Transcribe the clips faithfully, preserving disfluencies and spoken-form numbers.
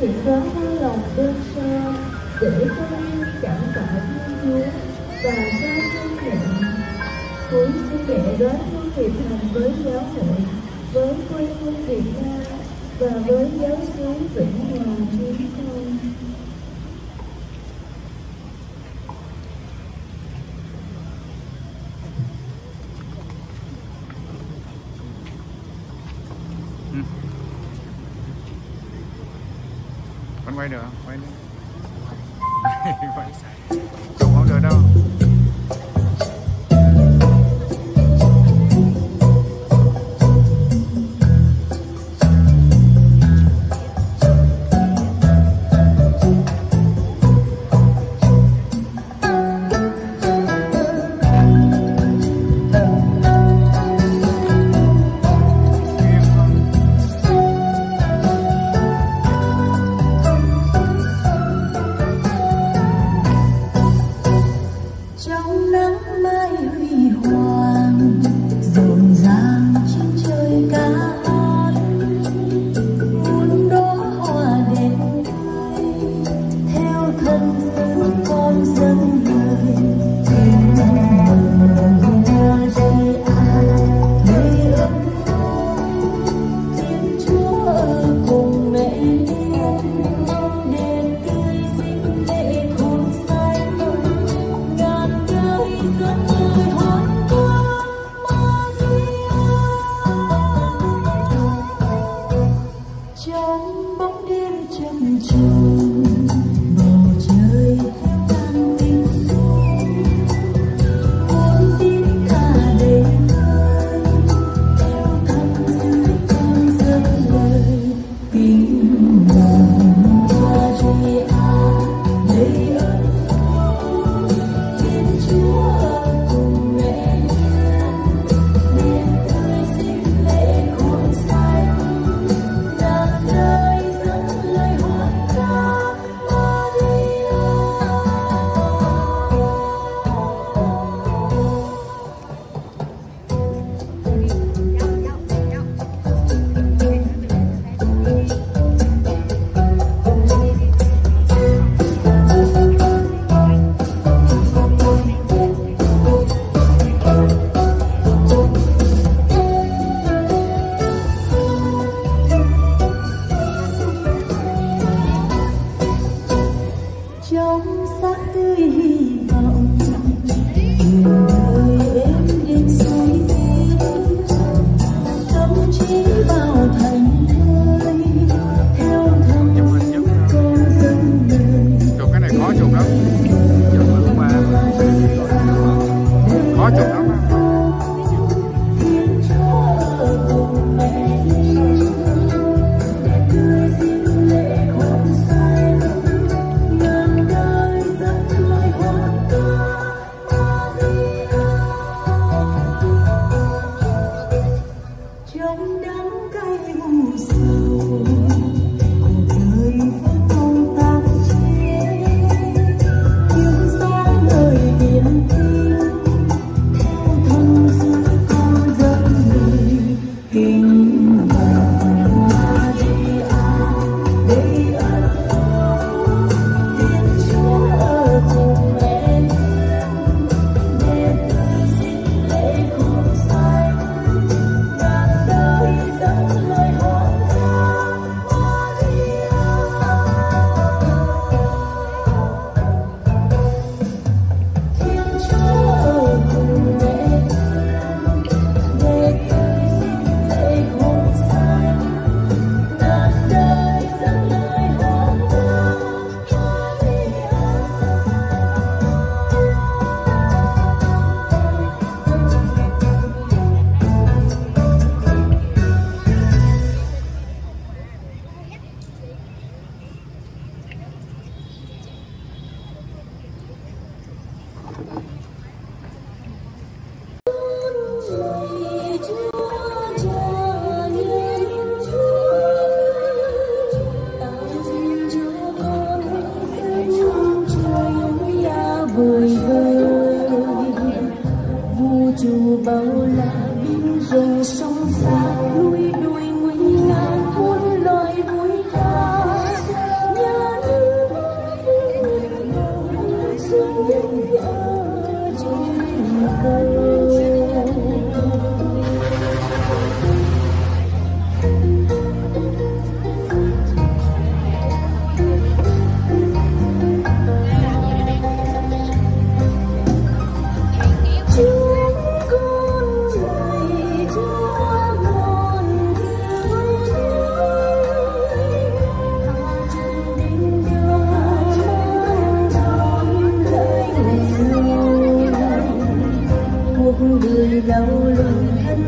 nguyện đó với lòng đơn sơ để con duyên cảm tạ Thiên Chúa và cho thiên mẹ. Cuối xin mẹ đoán hương hiệp hành với giáo hội, với quê hương Việt Nam và với giáo xứ Vĩnh Hòa chúng con. Ừ. Con quay được không? Quay đi. Quay. Chụp không được đâu. Hãy subscribe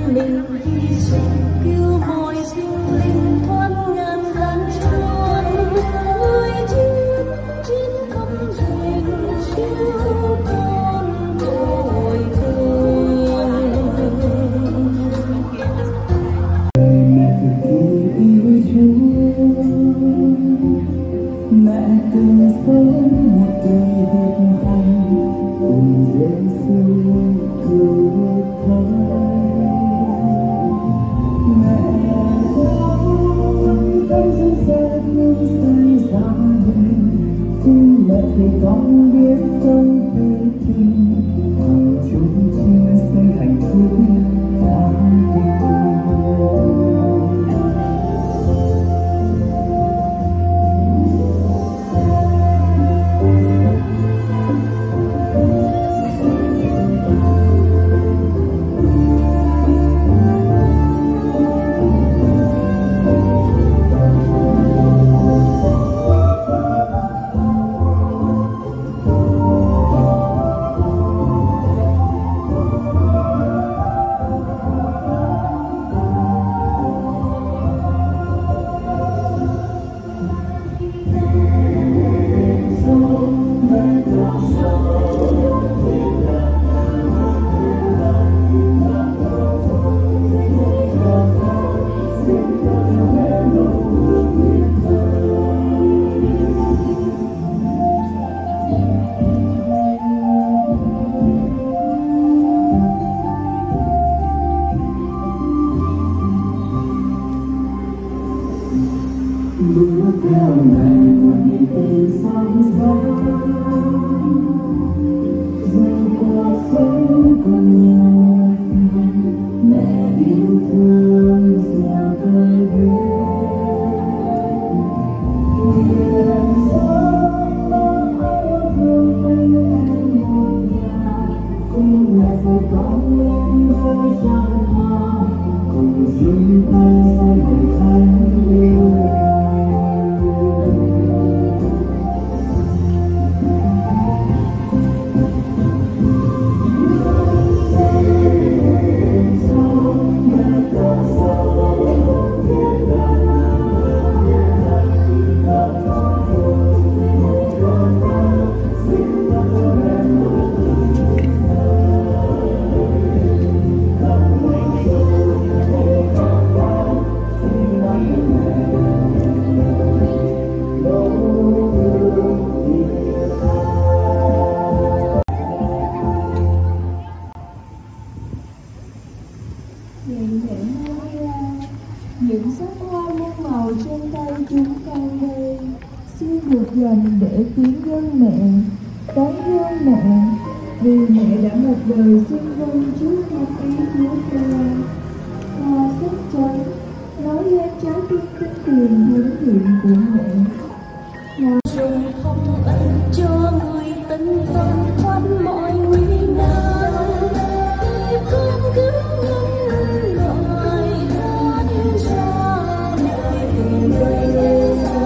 quên mình hy sinh cứu mọi sinh linh thoát ngàn gian truân. Người chiến chiến công thành cứu con tội thương. Mẹ cực kỳ yêu Chúa, mẹ từng sống một đời hiệp hành cùng Giêsu cứu thế. Mẹ luôn tâm sự sẽ luôn xây gia đình, xin mẹ dạy con biết sống vì tình, hằng chung chia sẻ hạnh phúc gia đình. Bước theo mẹ một niềm tin sáng sáng, dù cuộc sống còn nhiều phiền, mẹ yêu thương gieo cây biết. Nguyện sống mang yêu thương bên em một nhà, xin mẹ dạy con lên đôi trăng hoa, cùng chung tay xây hội thánh yêu. Nguyện mẹ Maria, những sắc hoa muôn màu trên tay chúng con đây xin được dành để kính dân mẹ, tán dương mẹ, vì mẹ đã một đời xin vâng trước thánh ý Chúa Cha. Hoa sắc trắng nói lên trái tim tinh tiền huấn luyện của mẹ. Dùng phong ân cho người tận tâm thoát mọi nguy nan, để con cứu nhân loại thoát ra đời đời.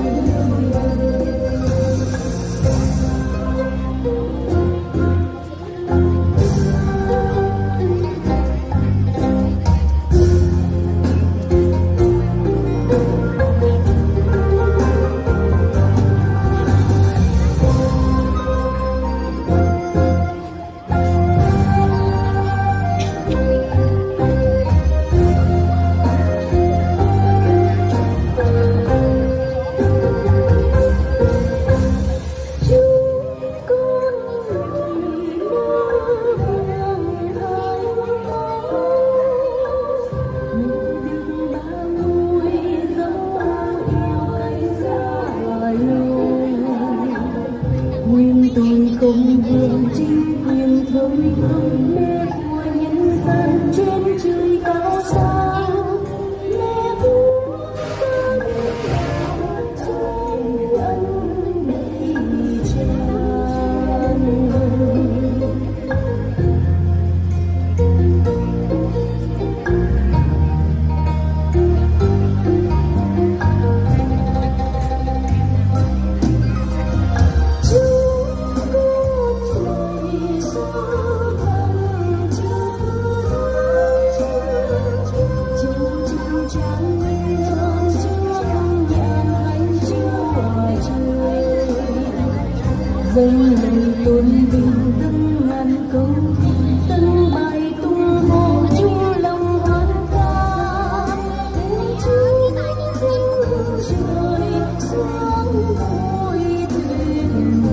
Công vương chính quyền thống hương mẹ của nhân dân trên trời cao xa, mẹ vua con dung ân đầy tràn. Hãy subscribe cho kênh Ghiền Mì Gõ để không bỏ lỡ dâng lời tôn vinh dâng ngàn câu dâng bài tung hô chung lòng hoan ca đến chúa dâng trời xuống vui tuyệt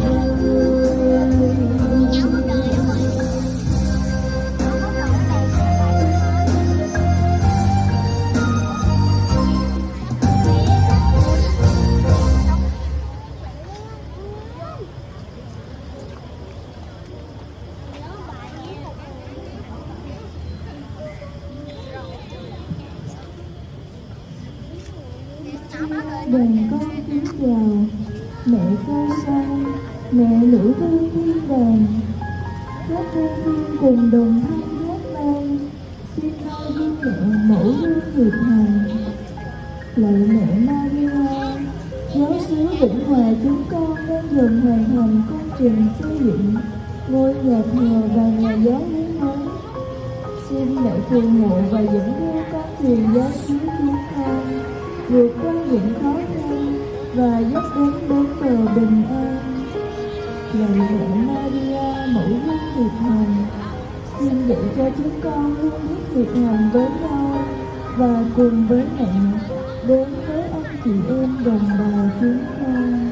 Đoàn con kính chào mẹ cao sang, mẹ nữ vương thiên đàng, các cô viên cùng đồng thanh hát vang, xin noi gương mẹ mẫu gương hiệp hành. Lạy mẹ Maria, giáo xứ Vĩnh Hòa chúng con đang dần hoàn thành công trình xây dựng ngôi nhà thờ và nhà giáo lý mới. Xin mẹ phù hộ và dẫn dắt con thuyền giáo xứ chúng con vượt qua những khó khăn và dắt đến bến bờ bình an. Lạy mẹ Maria mẫu gương hiệp hành, xin dạy cho chúng con luôn biết hiệp hành với nhau và cùng với mẹ đến với anh chị em đồng bào chúng con.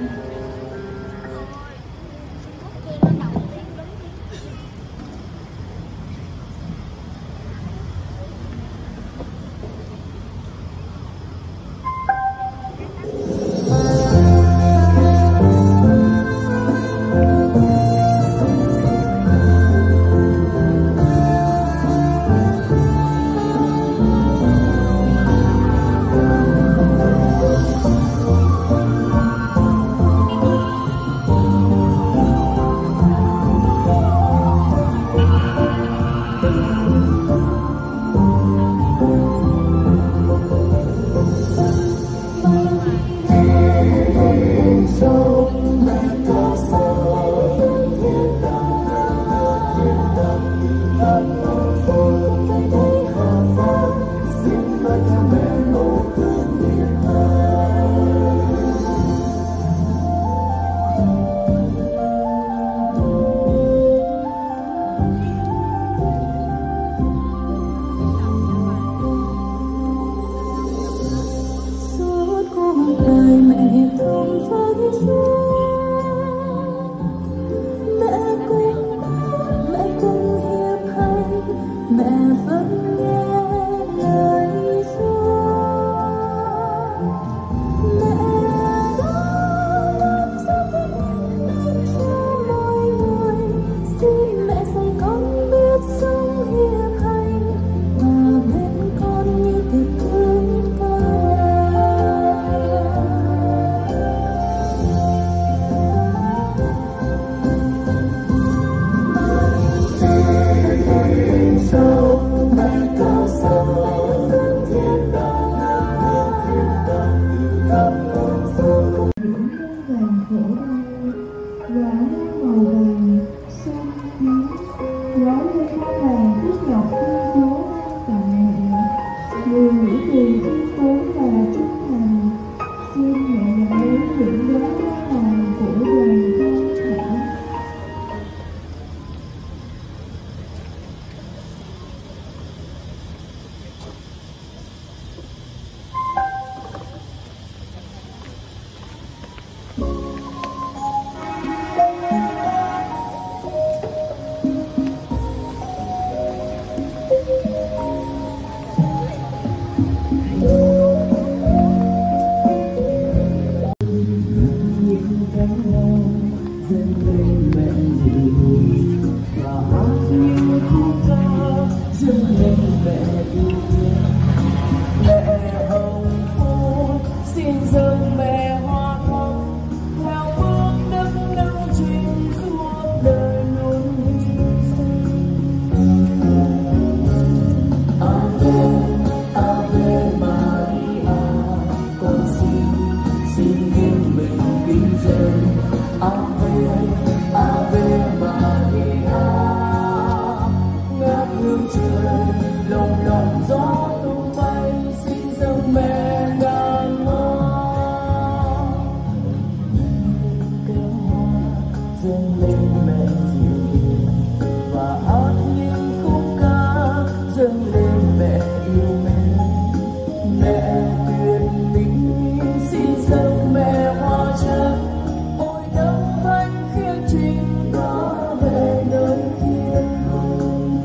dâng lên mẹ dịu hiền và hát những khúc ca dâng lên mẹ yêu mến. Mẹ tuyệt mỹ xin dâng mẹ hoa trắng, ôi đấng thánh khiết trinh đã về nơi thiên cung.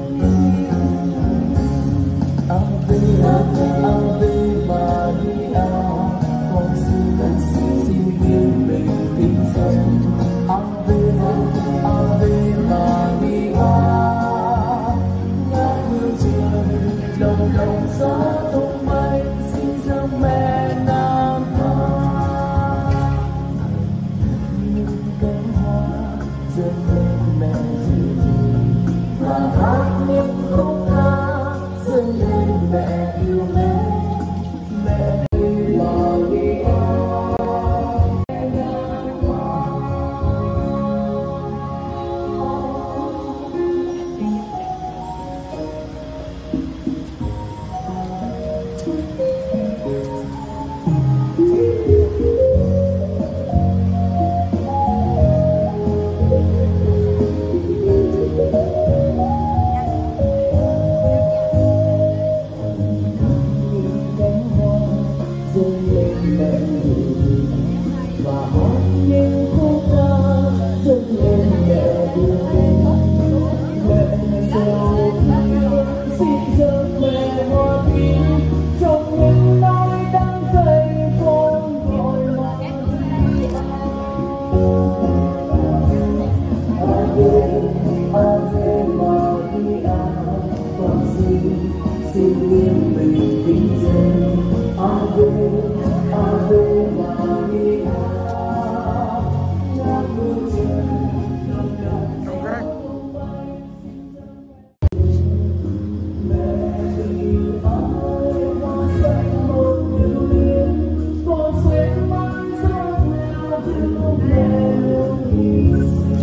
Ave Ave Maria, con xin xin hiến mình kính dâng. Ave Ave Maria, ngát hương trời đồng đồng gió tung bay, xin dâng mẹ nam hoa. Những cánh hoa dâng lên mẹ dịu hiền và hát những khúc ca dâng lên mẹ yêu mến. Mẹ Maria, dâng lên mẹ dịu hiền và hát những khúc ca dâng lên mẹ yêu mến. Mẹ giàu thương xin dâng mẹ hoa tím trong những nỗi đắng cay con gọi Maria. Ave Ave Maria, con xin xin nghiêng mình kính dâng. Ave Ave Maria, ngát hương trời đồng đồng Ok. tung bay, xin dâng mẹ yêu ơi, hoa xanh một như liên, con sẽ mãi dõi theo thương mẹ luôn hy sinh.